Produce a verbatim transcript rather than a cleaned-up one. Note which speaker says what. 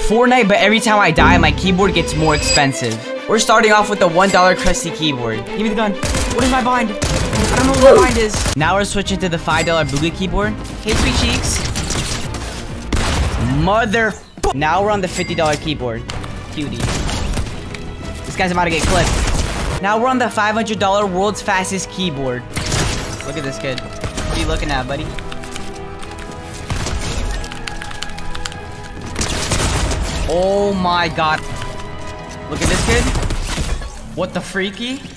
Speaker 1: Fortnite, but every time I die, my keyboard gets more expensive. We're starting off with the one dollar crusty keyboard. Give me the gun. What is my bind? I don't know what my bind is. Now we're switching to the five dollar boogie keyboard. Hey, sweet cheeks. Mother. Now we're on the fifty dollar keyboard. Cutie. This guy's about to get clipped. Now we're on the five hundred dollar world's fastest keyboard. Look at this kid. What are you looking at, buddy? Oh my god. Look at this kid. What the freaky?